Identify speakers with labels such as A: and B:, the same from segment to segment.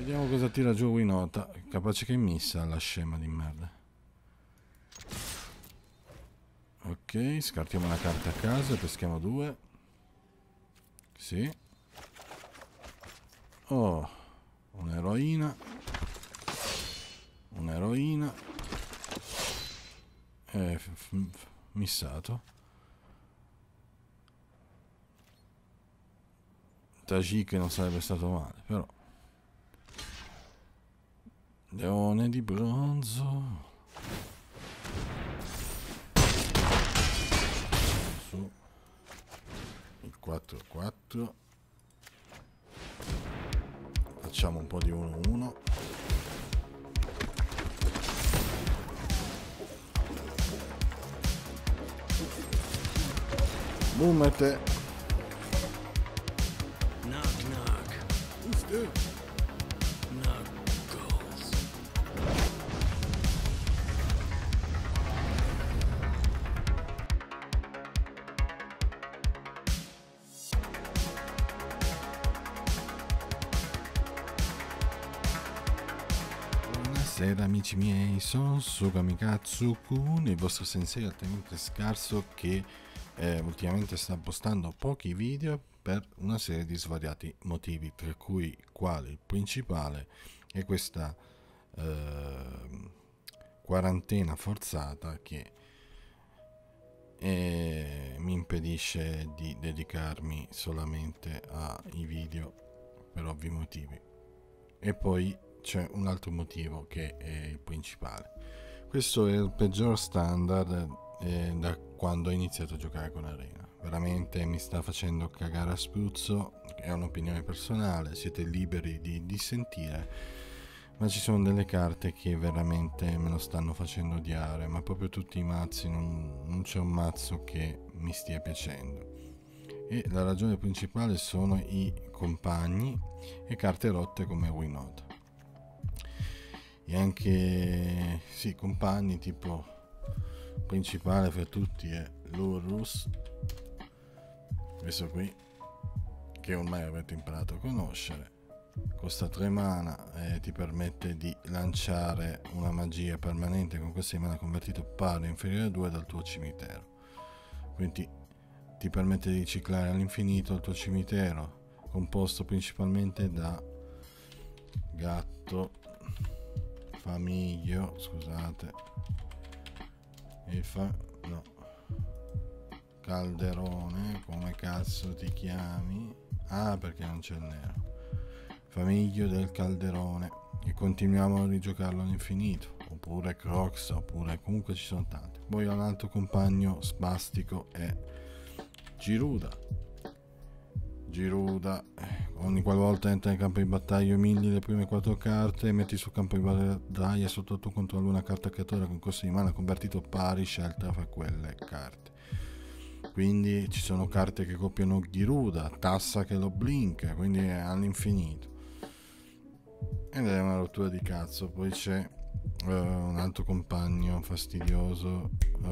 A: Vediamo cosa tira giù Winota. Capace che missa la scema di merda. Ok, scartiamo una carta a caso e peschiamo 2. Sì. Oh, un'eroina. Un'eroina. Missato. Tajik non sarebbe stato male, però. Leone di bronzo. Su. Il 4-4. Facciamo un po' di 1-1. Boom e te.
B: Knock knock.
A: Who's there?
B: Knuckles.
A: Buonasera amici miei, sono Sugami Katsuku, il vostro sensei altamente scarso che ultimamente sta postando pochi video per una serie di svariati motivi, tra cui quale il principale è questa quarantena forzata che mi impedisce di dedicarmi solamente ai video per ovvi motivi. E poi c'è un altro motivo che è il principale. Questo è il peggior standard da quando ho iniziato a giocare con Arena. Veramente mi sta facendo cagare a spruzzo, è un'opinione personale, siete liberi di dissentire, ma ci sono delle carte che veramente me lo stanno facendo odiare, ma proprio tutti i mazzi, non c'è un mazzo che mi stia piacendo. E la ragione principale sono i compagni e carte rotte come Winota. E anche sì, compagni tipo principale fra tutti è Lurrus, questo qui che ormai avete imparato a conoscere. Costa 3 mana e ti permette di lanciare una magia permanente con questa mana convertito pari inferiore a 2 dal tuo cimitero, quindi ti permette di riciclare all'infinito il tuo cimitero, composto principalmente da gatto, famiglio, scusate, e no, calderone, come cazzo ti chiami? Ah, perché non c'è il nero. Famiglio del calderone, e continuiamo a rigiocarlo all'infinito, oppure Crocs, oppure comunque ci sono tanti. Poi un altro compagno spastico è Giruda. Ogni qualvolta entra in campo di battaglia umili le prime 4 carte e metti sul campo di battaglia sotto il tuo controllo una carta creatura con costo di mana convertito pari scelta fra quelle carte. Quindi ci sono carte che copiano Giruda, Tassa che lo blinka, quindi è all'infinito. Ed è una rottura di cazzo. Poi c'è un altro compagno fastidioso,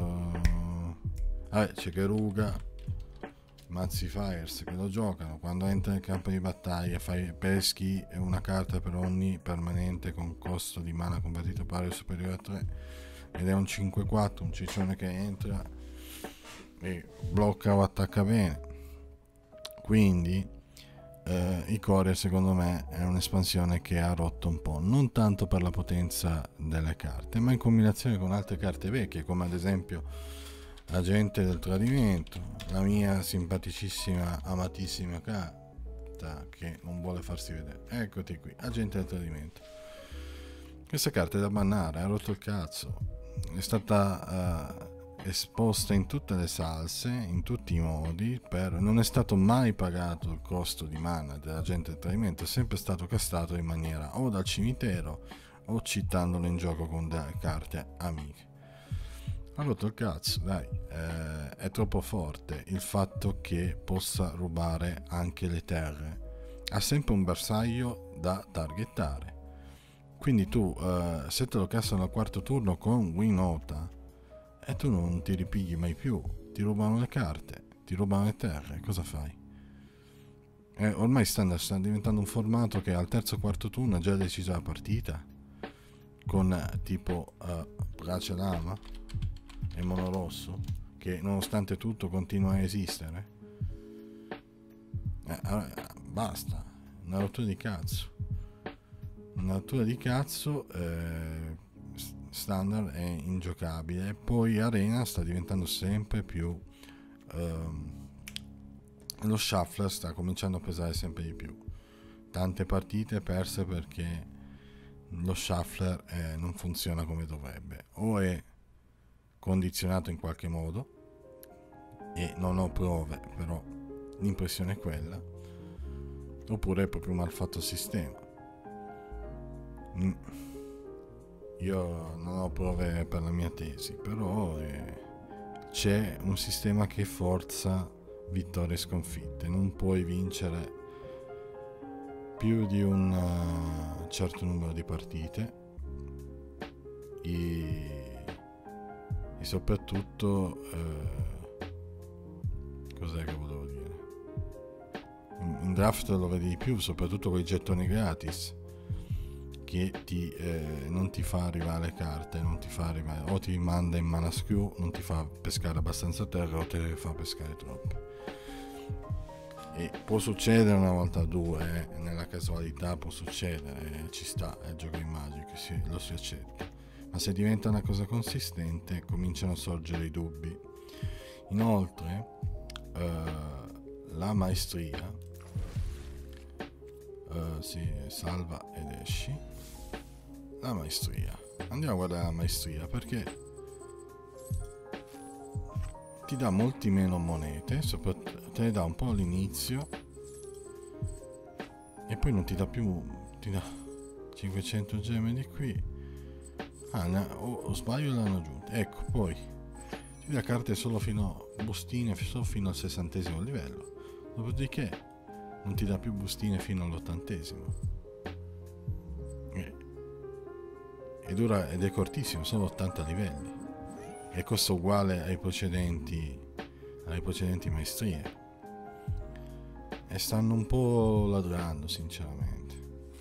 A: c'è Keruga, mazzi Fires che lo giocano. Quando entra nel campo di battaglia peschi una carta per ogni permanente con costo di mana convertito pari o superiore a 3, ed è un 5-4, un ciccione che entra e blocca o attacca bene. Quindi i Courier secondo me è un'espansione che ha rotto un po', non tanto per la potenza delle carte, ma in combinazione con altre carte vecchie, come ad esempio Agente del Tradimento, la mia simpaticissima, amatissima carta che non vuole farsi vedere. Eccoti qui, Agente del Tradimento. Questa carta è da bannare, ha rotto il cazzo. È stata esposta in tutte le salse, in tutti i modi, non è stato mai pagato il costo di mana dell'Agente del Tradimento, è sempre stato castrato in maniera o dal cimitero o citandolo in gioco con delle carte amiche. Ha rotto il cazzo, dai, è troppo forte il fatto che possa rubare anche le terre, ha sempre un bersaglio da targettare, quindi tu se te lo cassano al quarto turno con Winota e tu non ti ripigli mai più, ti rubano le carte, ti rubano le terre, cosa fai? Ormai standard sta diventando un formato che al terzo quarto turno ha già deciso la partita, con tipo Brace Lama e Mono Rosso, che nonostante tutto continua a esistere. Basta, una rottura di cazzo. Una rottura di cazzo. Standard è ingiocabile. Poi Arena sta diventando sempre più lo shuffler sta cominciando a pesare sempre di più. Tante partite perse perché lo shuffler non funziona come dovrebbe, o è condizionato in qualche modo, e non ho prove, però l'impressione è quella, oppure è proprio mal fatto il sistema. Io non ho prove per la mia tesi, però c'è un sistema che forza vittorie e sconfitte. Non puoi vincere più di un certo numero di partite e soprattutto cos'è che volevo dire, in draft lo vedi di più, soprattutto con i gettoni gratis, che non ti fa arrivare le carte, non ti fa arrivare, o ti manda in mana screw, non ti fa pescare abbastanza terra, o te ne fa pescare troppe. E può succedere una volta o due, nella casualità può succedere, ci sta, è il gioco di Magic, lo si accetta, ma se diventa una cosa consistente cominciano a sorgere i dubbi. Inoltre la maestria, salva ed esci. La maestria, andiamo a guardare la maestria, perché ti dà molti meno monete, te ne dà un po' all'inizio e poi non ti dà più, ti dà 500 gemme di qui. O sbaglio, l'hanno aggiunto, ecco. Poi ti dà carte solo bustine solo fino al 60° livello, dopodiché non ti dà più bustine fino all'80°. Ed è cortissimo, sono 80 livelli e costa uguale ai precedenti maestrie, e stanno un po' ladrando, sinceramente.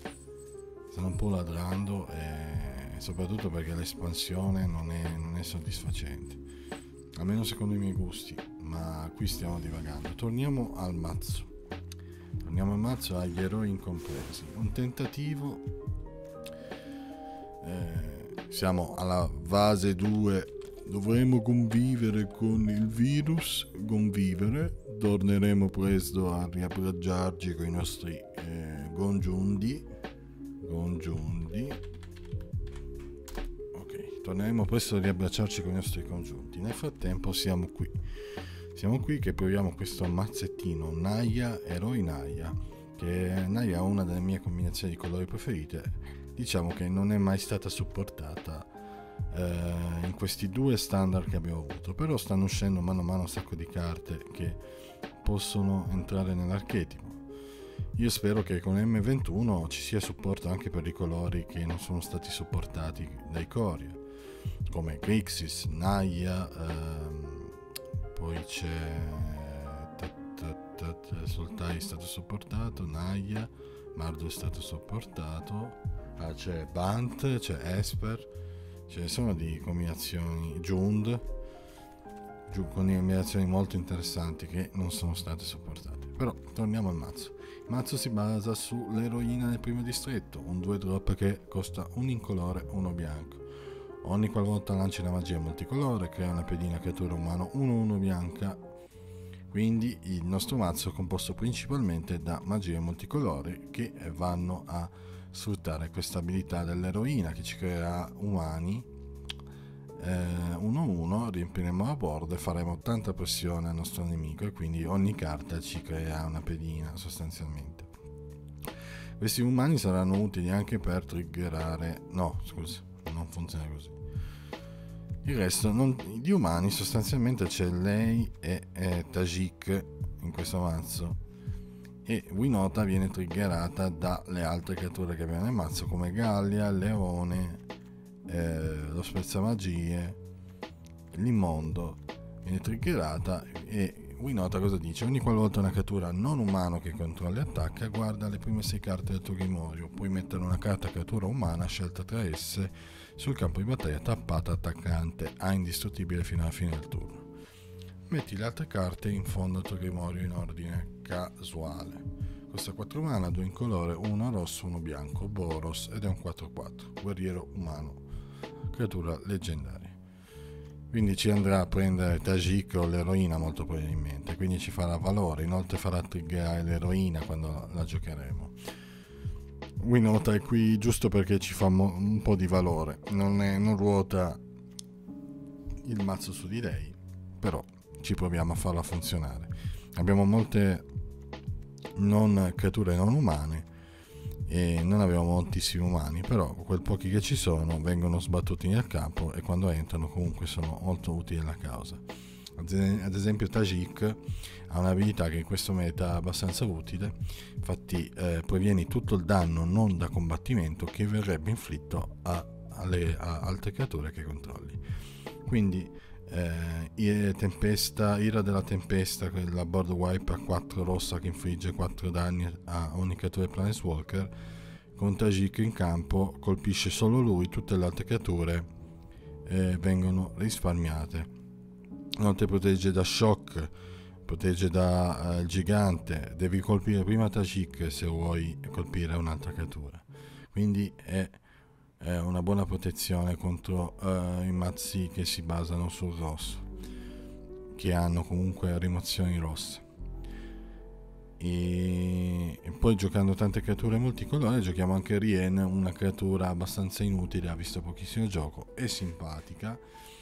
A: E soprattutto perché l'espansione non è soddisfacente, almeno secondo i miei gusti, ma qui stiamo divagando. Torniamo al mazzo, agli eroi incompresi. Un tentativo. Siamo alla fase 2. Dovremo convivere con il virus. Torneremo presto a riabbracciarci con i nostri congiunti. Ok, torneremo presto a riabbracciarci con i nostri congiunti. Nel frattempo siamo qui che proviamo questo mazzettino Naya, eroi Naya, che Naya è una delle mie combinazioni di colori preferite. Diciamo che non è mai stata supportata in questi 2 standard che abbiamo avuto, però stanno uscendo mano a mano un sacco di carte che possono entrare nell'archetipo. Io spero che con M21 ci sia supporto anche per i colori che non sono stati supportati dai Coria, come Grixis, Naya, poi c'è Sultai è stato supportato, Naya, Mardu è stato supportato, c'è Bant, c'è Esper, ce ne sono di combinazioni, Jund con combinazioni molto interessanti che non sono state supportate. Però torniamo al mazzo. Il mazzo si basa sull'eroina nel primo distretto, un 2-drop che costa un incolore, uno bianco. Ogni qualvolta lanci una magia multicolore crea una pedina creatura umano 1-1 bianca. Quindi il nostro mazzo è composto principalmente da magie multicolori che vanno a sfruttare questa abilità dell'eroina, che ci creerà umani 1-1, riempiremo la board e faremo tanta pressione al nostro nemico, e quindi ogni carta ci crea una pedina sostanzialmente. Questi umani saranno utili anche per triggerare, no scusa, non funziona così. Il resto di umani sostanzialmente c'è lei e Tajik in questo mazzo, e Winota viene triggerata dalle altre creature che abbiamo nel mazzo, come Gallia, Leone, lo Spezzamagie, l'Immondo viene triggerata, e Winota cosa dice? Ogni qualvolta una creatura non umano che controlli attacca, guarda le prime 6 carte del tuo grimorio. Puoi mettere una carta creatura umana scelta tra esse sul campo di battaglia tappata attaccante a indistruttibile fino alla fine del turno. Metti le altre carte in fondo al tuo grimorio in ordine casuale. Costa 4 mana, 2 incolore, 1 rosso, 1 bianco, Boros, ed è un 4/4, guerriero umano, creatura leggendaria. Quindi ci andrà a prendere Tajik o l'eroina molto probabilmente, quindi ci farà valore, inoltre farà triggerare l'eroina quando la giocheremo. Winota è qui giusto perché ci fa un po' di valore, non ruota il mazzo su di lei, però ci proviamo a farla funzionare. Abbiamo molte creature non umane e non abbiamo moltissimi umani, però quel pochi che ci sono vengono sbattuti nel campo e quando entrano comunque sono molto utili alla causa. Ad esempio Tajik ha un'abilità che in questo meta è abbastanza utile, infatti previeni tutto il danno non da combattimento che verrebbe inflitto a altre creature che controlli. Quindi Ira della Tempesta, la board wipe a 4 rossa che infligge 4 danni a ogni creatura Planeswalker, con Tajik in campo colpisce solo lui, tutte le altre creature vengono risparmiate. Inoltre protegge da shock, protegge da gigante, devi colpire prima Tajik se vuoi colpire un'altra creatura, quindi è una buona protezione contro i mazzi che si basano sul rosso, che hanno comunque rimozioni rosse. E poi giocando tante creature multicolore giochiamo anche Rien, una creatura abbastanza inutile, ha visto pochissimo gioco, è simpatica,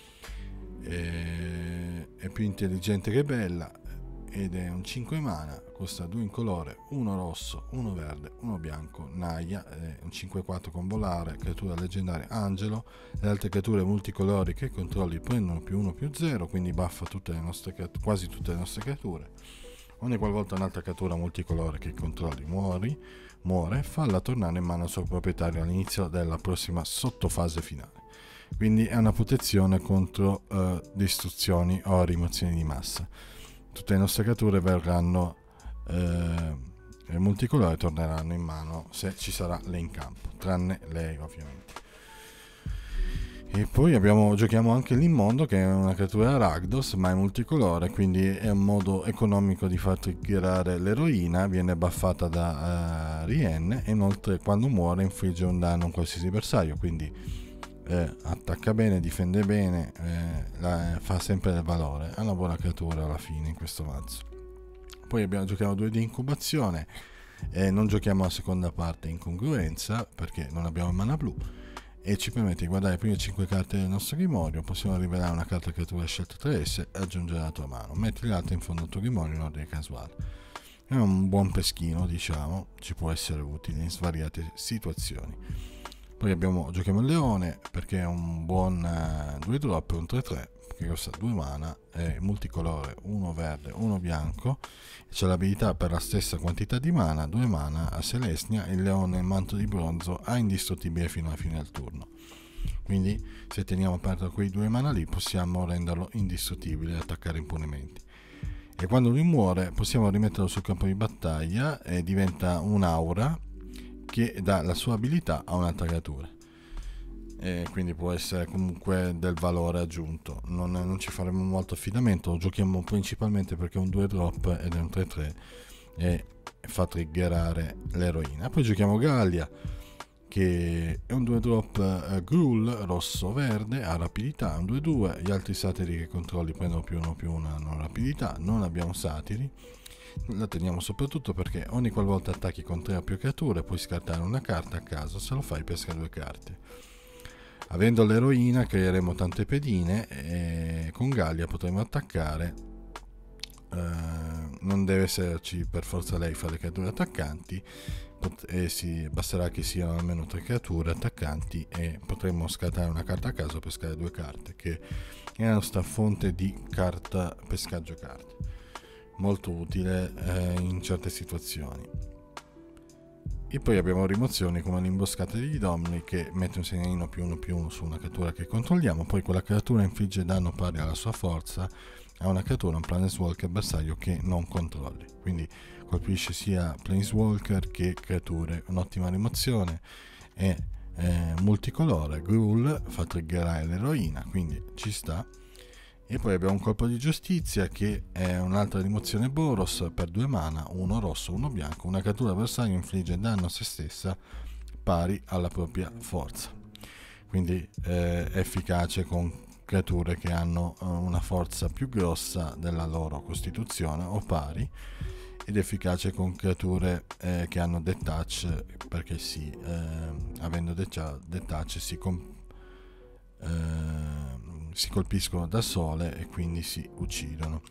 A: è più intelligente che bella ed è un 5 mana, costa 2 incolore, 1 rosso, 1 verde, 1 bianco, Naya, è un 5/4 con volare, creatura leggendaria Angelo. Le altre creature multicolori che controlli prendono +1/+0, quindi buffa quasi tutte le nostre creature. Ogni qualvolta un'altra creatura multicolore che controlli muore, falla tornare in mano al suo proprietario all'inizio della prossima sottofase finale. Quindi è una protezione contro distruzioni o rimozioni di massa. Tutte le nostre creature verranno multicolore, torneranno in mano se ci sarà lei in campo, tranne lei ovviamente. E poi giochiamo anche l'immondo, che è una creatura Rakdos ma è multicolore, quindi è un modo economico di far triggerare l'eroina, viene buffata da Rien e inoltre quando muore infligge un danno a un qualsiasi bersaglio, quindi attacca bene, difende bene, fa sempre del valore, è una buona creatura alla fine in questo mazzo. Poi giochiamo 2 di incubazione, non giochiamo la seconda parte incongruenza perché non abbiamo mana blu e ci permette di guardare le prime 5 carte del nostro grimorio. Possiamo rivelare una carta creatura scelta tra esse e aggiungere la tua mano, metti l'altra in fondo al tuo grimorio in ordine casuale. È un buon peschino, diciamo, ci può essere utile in svariate situazioni. Poi giochiamo il leone perché è un buon 2 drop, un 3/3 che costa 2 mana, è multicolore, 1 verde, 1 bianco, e c'è l'abilità per la stessa quantità di mana, 2 mana a Selesnya, il leone manto di bronzo ha indistruttibile fino alla fine del turno. Quindi se teniamo aperto quei 2 mana lì possiamo renderlo indistruttibile e attaccare impunemente. E quando lui muore possiamo rimetterlo sul campo di battaglia e diventa un'aura che dà la sua abilità a un'altra creatura, e quindi può essere comunque del valore aggiunto. Non ci faremo molto affidamento, lo giochiamo principalmente perché è un 2 drop ed è un 3/3 e fa triggerare l'eroina. Poi giochiamo Gallia, che è un 2 drop Gruul rosso verde, ha rapidità, un 2/2, gli altri satiri che controlli prendono +1/+1, hanno rapidità, non abbiamo satiri. La teniamo soprattutto perché ogni qualvolta attacchi con 3 o più creature puoi scartare una carta a caso, se lo fai pesca 2 carte. Avendo l'eroina creeremo tante pedine e con Gallia potremo attaccare, non deve esserci per forza lei fra le creature attaccanti, basterà che siano almeno 3 creature attaccanti e potremo scartare una carta a caso, pescare 2 carte, che è la nostra fonte di carta pescaggio carte, molto utile in certe situazioni. E poi abbiamo rimozioni come l'imboscata degli domini, che mette un segnalino +1/+1 su una creatura che controlliamo, poi quella creatura infligge danno pari alla sua forza a una creatura, un planeswalker avversario che non controlli. Quindi colpisce sia planeswalker che creature. Un'ottima rimozione. È multicolore. Gruul fa triggerare l'eroina, quindi ci sta. E poi abbiamo un colpo di giustizia che è un'altra rimozione Boros per 2 mana, 1 rosso, 1 bianco. Una creatura avversaria infligge danno a se stessa pari alla propria forza. Quindi efficace con creature che hanno una forza più grossa della loro costituzione o pari, ed efficace con creature che hanno detach, perché avendo detach si colpiscono da sole e quindi si uccidono.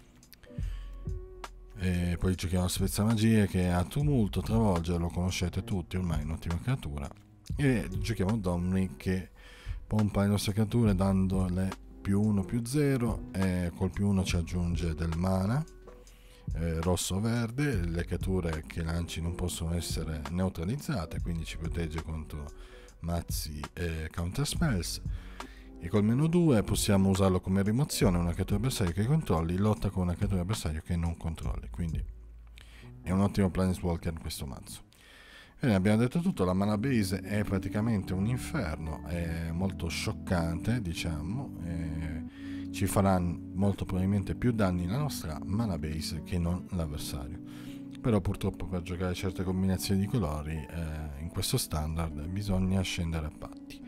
A: E poi giochiamo Spezzamagie, che ha tumulto, travolge, lo conoscete tutti, ormai è un'ottima creatura. E giochiamo Dominic, che pompa le nostre creature dandole +1/+0, e col +1 ci aggiunge del mana rosso o verde. Le creature che lanci non possono essere neutralizzate, quindi ci protegge contro mazzi e counter spells. E col -2 possiamo usarlo come rimozione. Una creatura avversaria che controlli lotta con una creatura avversaria che non controlli, quindi è un ottimo planeswalker in questo mazzo. Bene, abbiamo detto tutto. La mana base è praticamente un inferno, è molto scioccante, diciamo, ci farà molto probabilmente più danni la nostra mana base che non l'avversario. Però purtroppo per giocare certe combinazioni di colori in questo standard bisogna scendere a patti.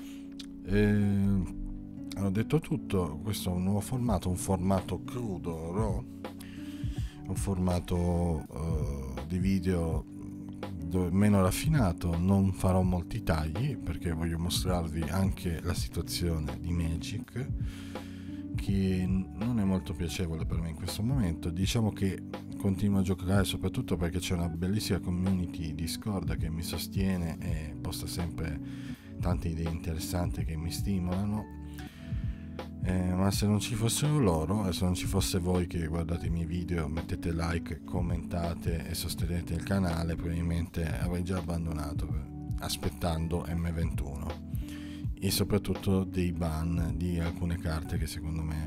A: Ho detto tutto. Questo è un nuovo formato, un formato crudo, raw, un formato di video meno raffinato. Non farò molti tagli perché voglio mostrarvi anche la situazione di Magic, che non è molto piacevole per me in questo momento. Diciamo che continuo a giocare soprattutto perché c'è una bellissima community Discord che mi sostiene e posta sempre tante idee interessanti che mi stimolano, ma se non ci fossero loro, e se non ci fosse voi che guardate i miei video, mettete like, commentate e sostenete il canale, probabilmente avrei già abbandonato aspettando M21 e soprattutto dei ban di alcune carte che secondo me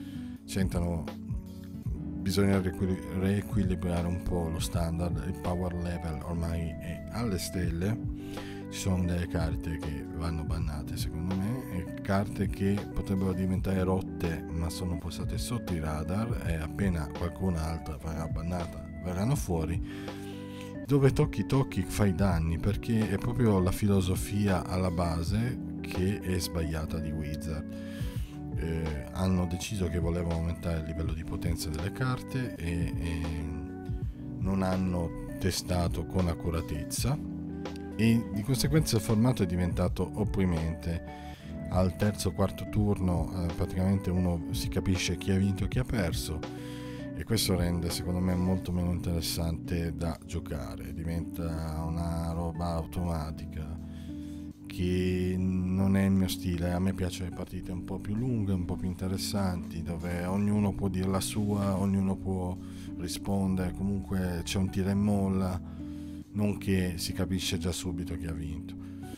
A: bisogna riequilibrare un po' lo standard. Il power level ormai è alle stelle. Ci sono delle carte che vanno bannate secondo me, e carte che potrebbero diventare rotte ma sono passate sotto i radar, e appena qualcun'altra verrà bannata verranno fuori. Dove tocchi fai danni, perché è proprio la filosofia alla base che è sbagliata di Wizard. Hanno deciso che volevano aumentare il livello di potenza delle carte e non hanno testato con accuratezza, e di conseguenza il formato è diventato opprimente. Al terzo quarto turno praticamente uno si capisce chi ha vinto e chi ha perso, e questo rende secondo me molto meno interessante da giocare. Diventa una roba automatica che non è il mio stile. A me piacciono le partite un po' più lunghe, un po' più interessanti, dove ognuno può dire la sua, ognuno può rispondere, comunque c'è un tira e molla, non che si capisce già subito chi ha vinto.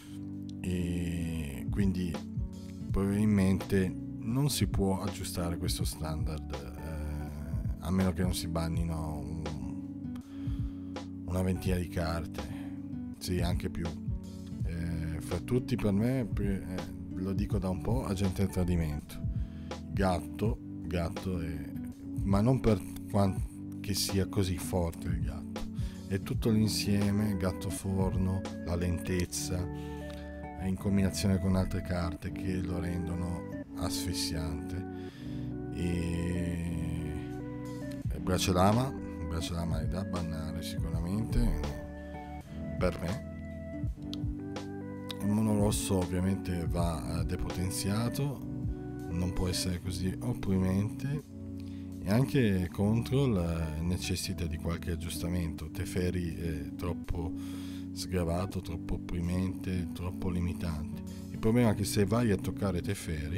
A: E quindi probabilmente non si può aggiustare questo standard, a meno che non si bannino una ventina di carte, sì, anche più. Fra tutti, per me, lo dico da un po', Agente del Tradimento, gatto ma non per che sia così forte il gatto, è tutto l'insieme, gatto forno, la lentezza in combinazione con altre carte che lo rendono asfissiante. E Bracciolama è da bannare sicuramente per me. Il mono rosso ovviamente va depotenziato, non può essere così opprimente, e anche Control necessita di qualche aggiustamento. Teferi è troppo sgravato, troppo opprimente, troppo limitante. Il problema è che se vai a toccare Teferi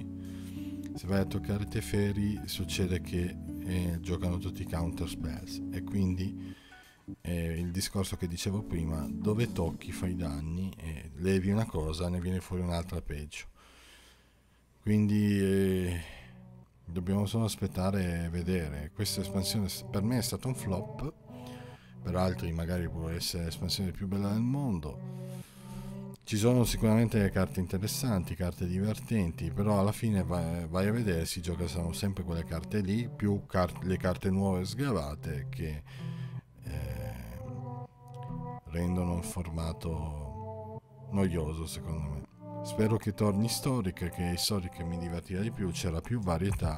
A: succede che giocano tutti i counter spells, e quindi il discorso che dicevo prima, dove tocchi fai danni, e levi una cosa ne viene fuori un'altra peggio. Quindi Dobbiamo solo aspettare e vedere. Questa espansione per me è stata un flop, per altri magari può essere l'espansione più bella del mondo. Ci sono sicuramente carte interessanti, carte divertenti, però alla fine vai a vedere, si gioca sono sempre quelle carte lì, più le carte nuove sgravate che eh, rendono il formato noioso secondo me. Spero che torni Historic, che Historic mi divertirà di più, c'era più varietà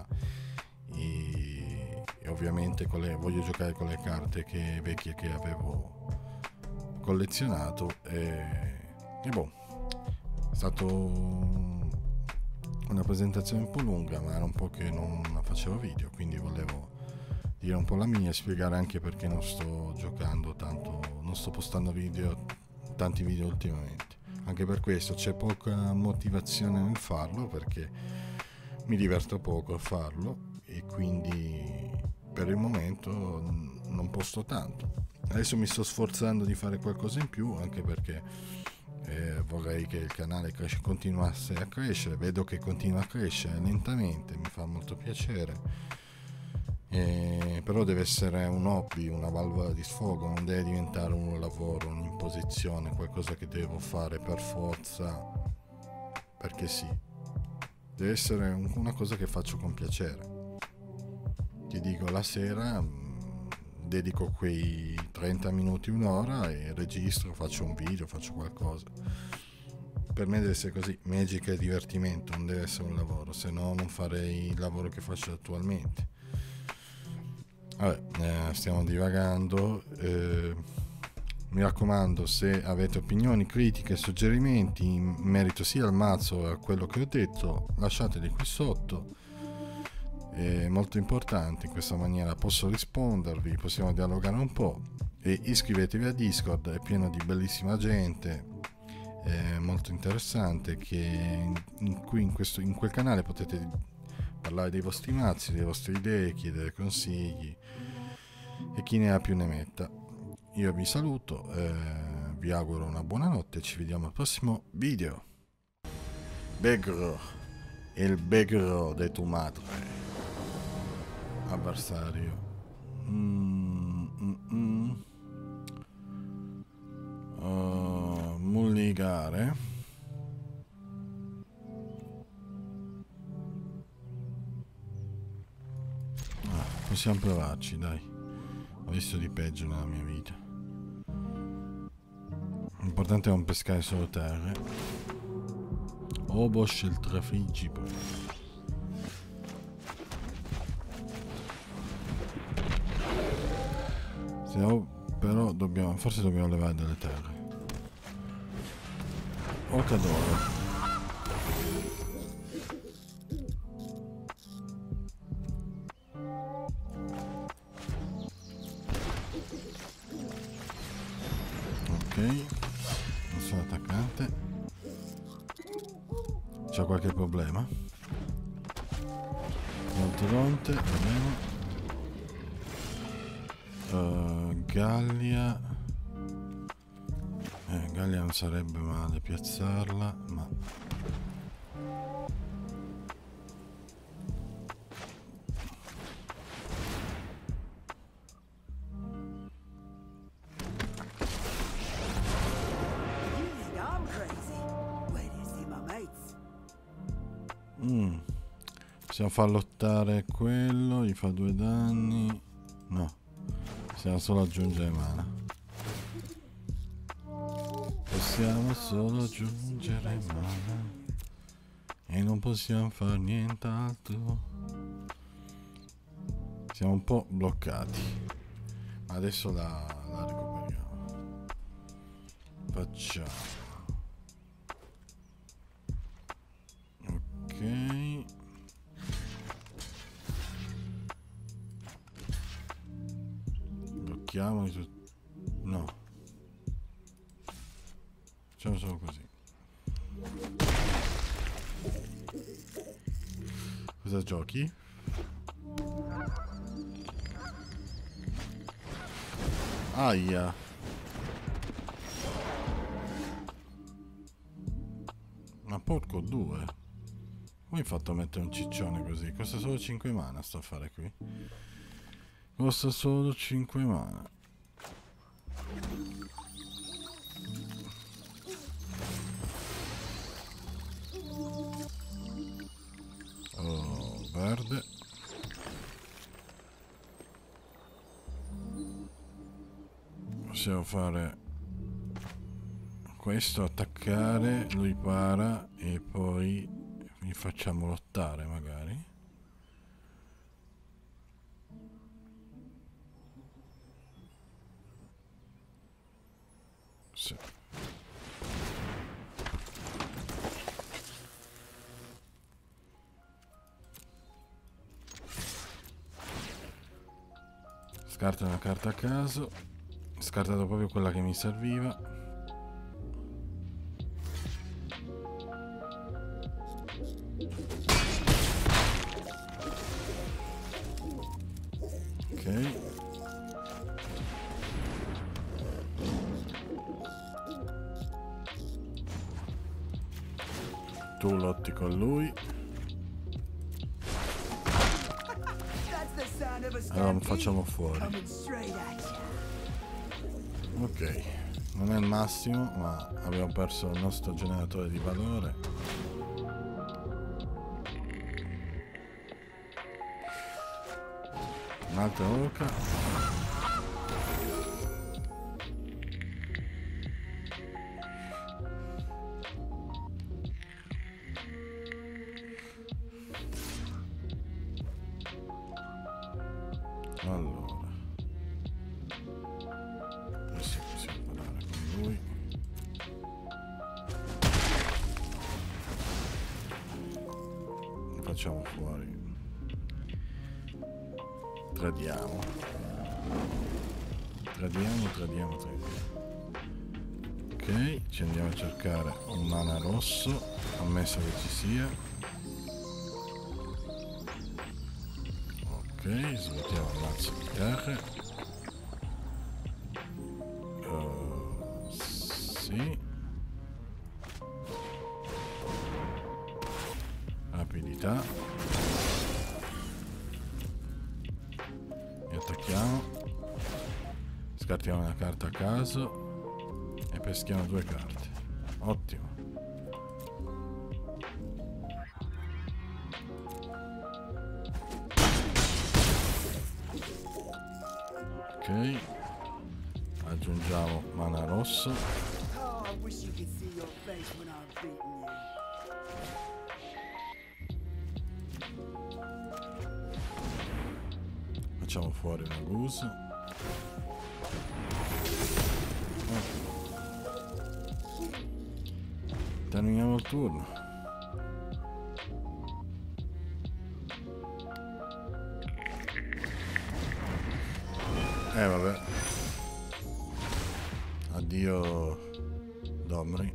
A: e ovviamente voglio giocare con le carte vecchie che avevo collezionato e boh, è stato una presentazione un po' lunga, ma era un po' che non facevo video, quindi volevo dire un po' la mia e spiegare anche perché non sto giocando tanto, non sto postando tanti video ultimamente. Anche per questo c'è poca motivazione nel farlo, perché mi diverto poco a farlo e quindi per il momento non posto tanto. Adesso mi sto sforzando di fare qualcosa in più, anche perché vorrei che il canale continuasse a crescere. Vedo che continua a crescere lentamente, mi fa molto piacere. Però deve essere un hobby, una valvola di sfogo, non deve diventare un lavoro, un'imposizione, qualcosa che devo fare per forza perché sì. Deve essere una cosa che faccio con piacere. Ti dico, la sera dedico quei 30 minuti, un'ora e registro, faccio un video, faccio qualcosa. Per me deve essere così, magica e divertimento, non deve essere un lavoro, se no non farei il lavoro che faccio attualmente. Vabbè, stiamo divagando. Mi raccomando, se avete opinioni, critiche, suggerimenti in merito sia al mazzo che a quello che ho detto, lasciateli qui sotto. È molto importante, in questa maniera posso rispondervi, possiamo dialogare un po'. E iscrivetevi a Discord, è pieno di bellissima gente, è molto interessante, che in quel canale potete parlare dei vostri mazzi, delle vostre idee, chiedere consigli e chi ne ha più ne metta. Io vi saluto, vi auguro una buona notte e ci vediamo al prossimo video. Begro, il Begro de tu madre, avversario. Mulligare. Possiamo provarci, dai. Ho visto di peggio nella mia vita. L'importante è non pescare solo terre. Obosh il trafiggipo. Però forse dobbiamo levare delle terre. Oca d'oro. Non sono attaccante. C'è qualche problema? Monteronte, vediamo. Gallia. Gallia non sarebbe male piazzarla, ma possiamo far lottare quello, gli fa 2 danni. No, possiamo solo aggiungere mana. Possiamo solo aggiungere mana e non possiamo fare nient'altro. Siamo un po' bloccati, ma adesso la recuperiamo. Facciamo ok. Blocchiamoli tutti. No, facciamo solo così. Cosa giochi? Aia. Ma porco due. Come hai fatto a mettere un ciccione così? Costa solo 5 mana sto affare qui. Costa solo 5 mana. Oh, verde. Possiamo fare questo, attaccare, lui para e poi li facciamo lottare magari. Sì. Scarta una carta a caso. Scartato proprio quella che mi serviva. Ok. Tu lotti con lui. Allora lo facciamo fuori. Ok, non è il massimo, ma abbiamo perso il nostro generatore di valore. Un'altra orca. Allora, adesso possiamo parlare con lui. Lo facciamo fuori. Tradiamo. Ok, ci andiamo a cercare un mana rosso, ammesso che ci sia. Ok, svuotiamo il mazzo di terre. Sì. Rapidità. E attacchiamo. Scartiamo una carta a caso. E peschiamo 2 carte. Ottimo. Ok, aggiungiamo mana rosso. Facciamo fuori una goose. Terminiamo il turno. Vabbè. Addio Domri.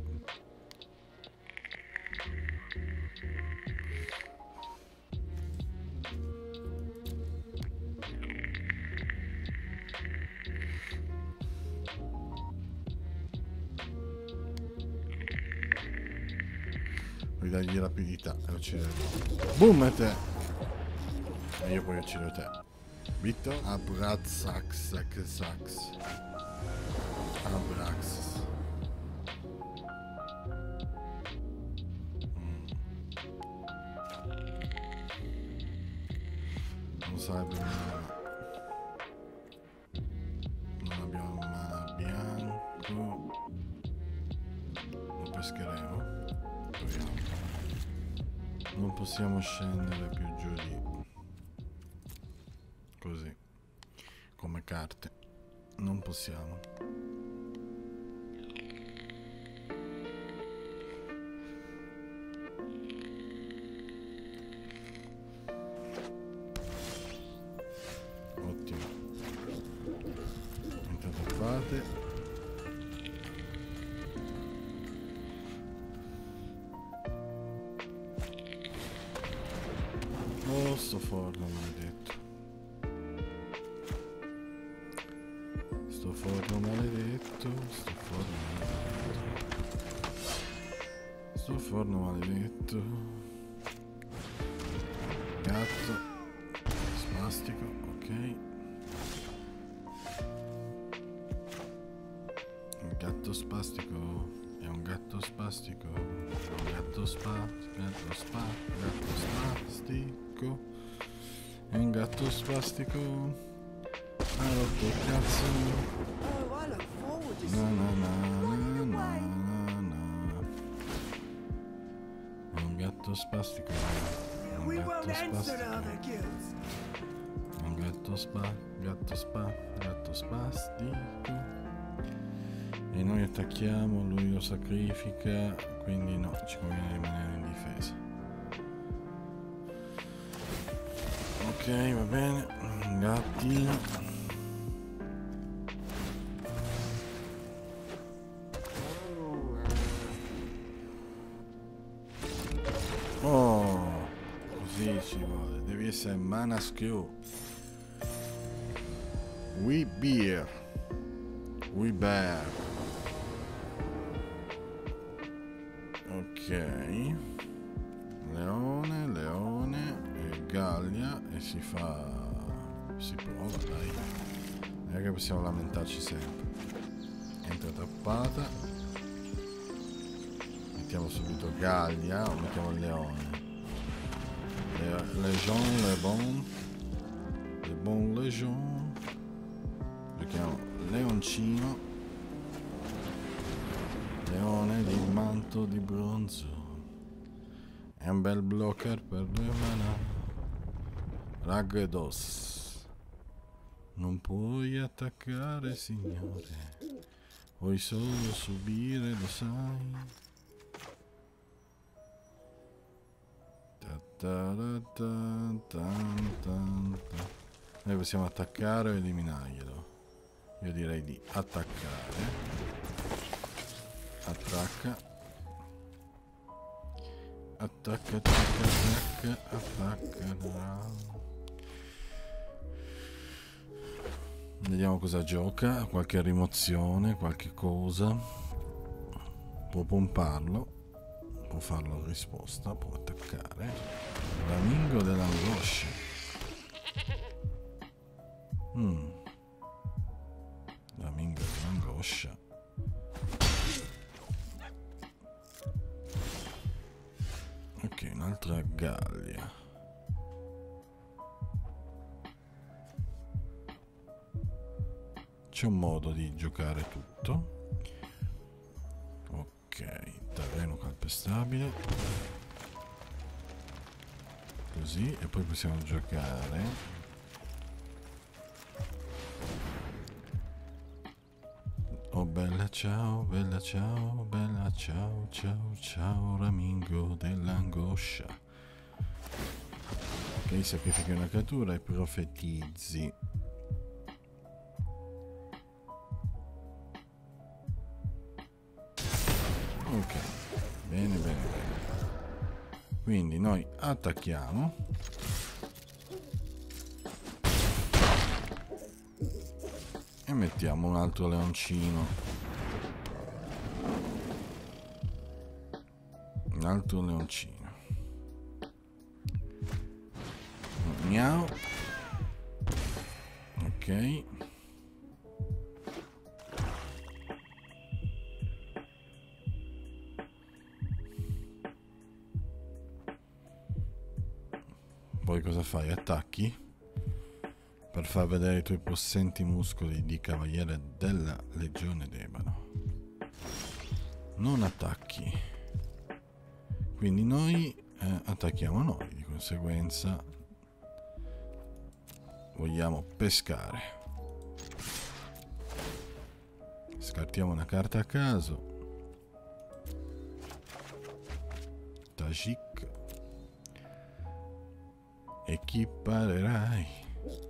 A: Puoi dargli rapidità e uccidere. Boom, e te. E io poi uccido te. Vitto? Abraxax. Abrax. Non sarebbe non abbiamo mana bianco. Lo pescheremo. Proviamo. Non possiamo scendere più giù di così come carte, non possiamo. Ottimo. Intanto fate. Oh, sto forno maledetto. Sto forno maledetto. Sto forno maledetto. gatto spastico, ok. Un gatto spastico è un gatto spastico, un gatto spastico, è un gatto spastico, ha rotto il cazzo. Na na na na na na. È un gatto spastico, è un gatto spastico, è un gatto spastico. E noi attacchiamo, lui lo sacrifica, quindi no, ci conviene rimanere in difesa. Ok, va bene, gattino. Oh, così ci vuole, devi essere mana skill. We bear. Ok, leone e Gallia e si prova, dai, non è che possiamo lamentarci sempre. Entra tappata, mettiamo subito Gallia o mettiamo il leone. Le bon Legion, giochiamo leoncino, leone di manto di bronzo, è un bel blocker per le mana. Ragdos, non puoi attaccare signore, vuoi solo subire, lo sai. Noi possiamo attaccare o eliminarglielo. Io direi di attaccare. Attacca. Attacca. Vediamo cosa gioca. Qualche rimozione, qualche cosa. Può pomparlo. Può farlo in risposta. Può attaccare. Flamingo dell'angoscia. Flamingo dell'angoscia. Ok, un'altra Gallia. C'è un modo di giocare tutto. Ok, terreno calpestabile. Così, e poi possiamo giocare. Oh bella ciao, ciao, Ramingo dell'angoscia. Ok, sacrifichi una creatura e profetizzi. Ok, bene. Quindi noi attacchiamo. E mettiamo un altro leoncino. Un altro leoncino. Miau. Ok. Poi cosa fai? Attacchi? Per far vedere i tuoi possenti muscoli di cavaliere della legione d'Ebano. Non attacchi. Quindi noi attacchiamo noi, di conseguenza vogliamo pescare. Scartiamo una carta a caso. Tajik. Equiparerai.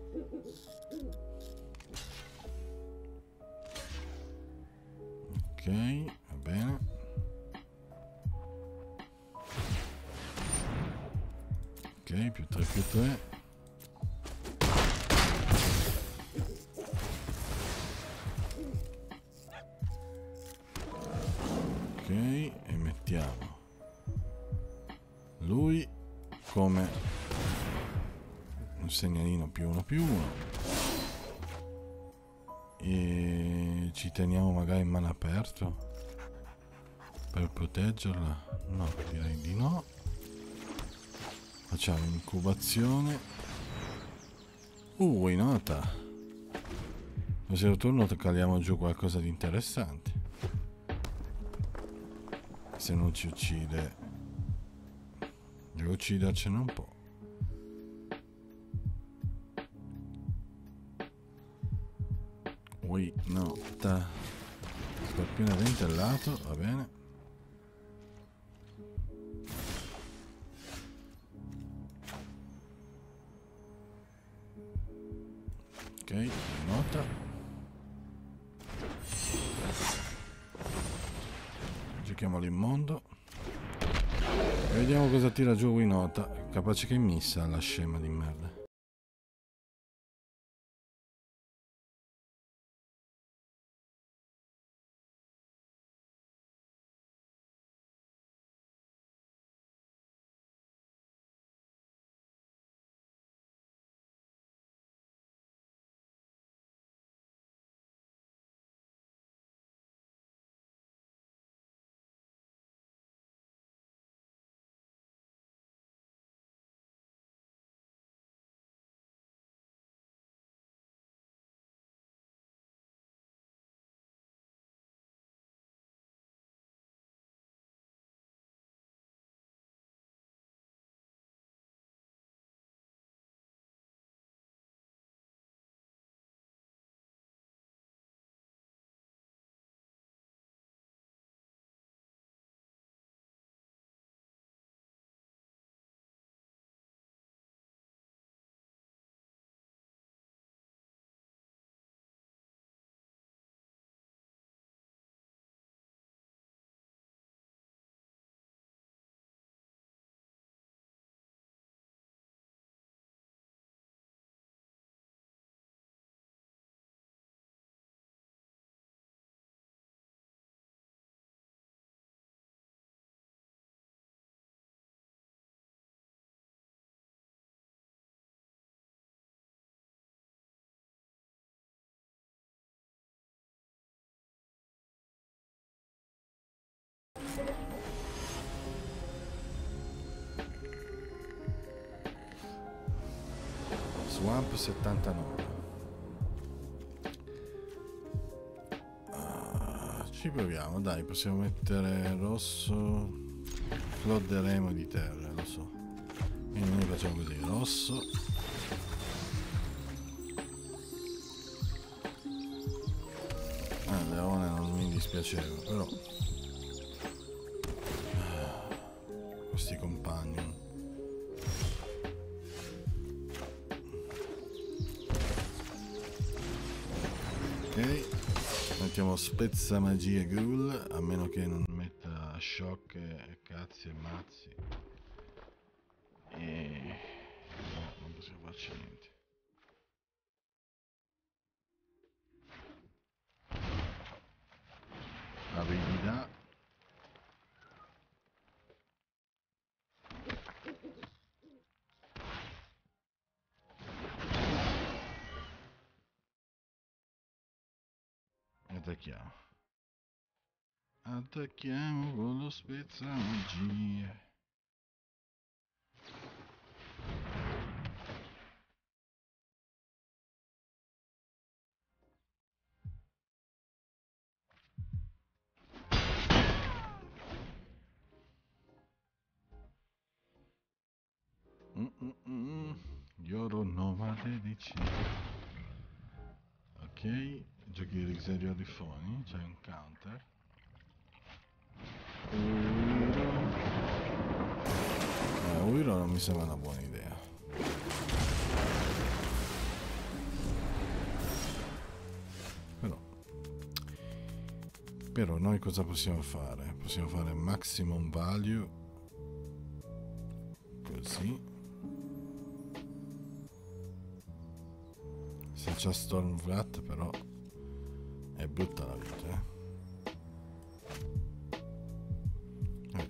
A: Ok, va bene. Ok, più 3. Ok, e mettiamo lui come un segnalino +1/+1 e ci teniamo magari in mano aperto per proteggerla. No, direi di no. Facciamo incubazione. Nota. Il prossimo turno caliamo giù qualcosa di interessante. Se non ci uccide, deve uccidercene un po'. Nota. Scorpione dentellato, va bene. Ok, nota. Giochiamo l'immondo e vediamo cosa tira giù Winota. Capace che missa la scema di merda. Swamp 79. Ci proviamo, dai, possiamo mettere rosso. Flodderemo di terra, lo so. Quindi noi facciamo così, rosso. Leone non mi dispiaceva, però questi compagni. Ok, mettiamo spezza magia ghoul, a meno che non metta shock e cazzi e mazzi. E no, non possiamo farci niente. Abilità. Attacchiamo. Attacchiamo con lo spezza magia. Yoro nomade dici. Ok, giochi di riserva di foni, c'è un counter. Uiro non mi sembra una buona idea. Però noi cosa possiamo fare? Possiamo fare maximum value. Così. Se c'è Stormwrath però è brutta la vita,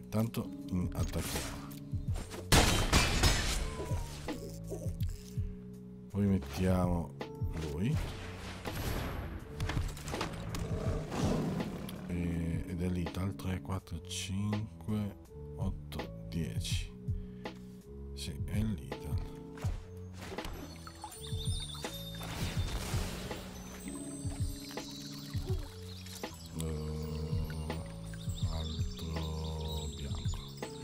A: tanto attacchiamo. Poi mettiamo lui. Ed è l'Ital 3, 4, 5, 8, 10. Sì, è l'Ital. Altro bianco.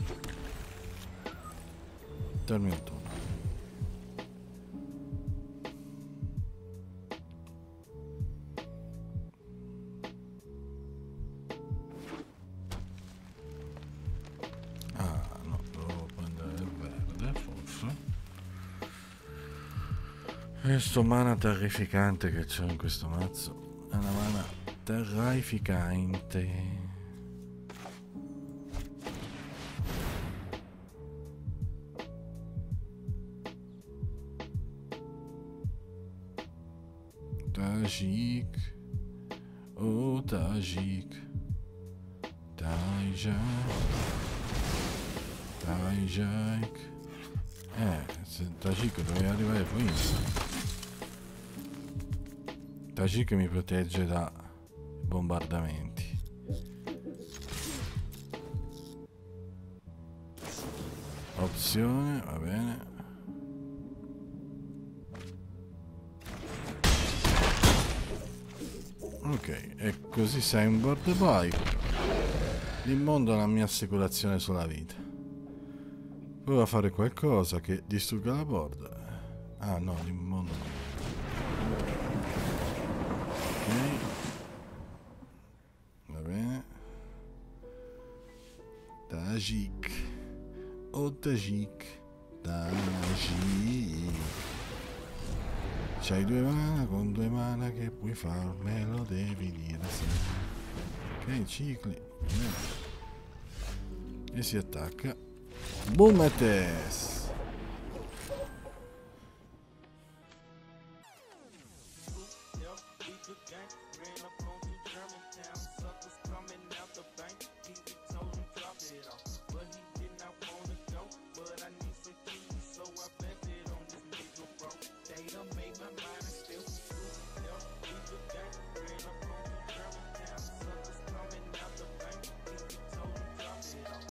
A: Termina il turno. Questo mana terrificante che c'è in questo mazzo è una mana terrificante. Tajik, oh Tajik, Tajik. Tajik doveva arrivare prima. Tajik mi protegge da bombardamenti. Opzione, va bene. Ok, e così sei in board bike. L'immondo è la mia assicurazione sulla vita. Prova a fare qualcosa che distrugga la board. Ah no, l'immondo no. Ok. Va bene. Tajik. Oh Tajik. Tajik. C'hai 2 mana, con 2 mana che puoi far, me lo devi dire sempre. Ok, cicli. E si attacca. Boom a test.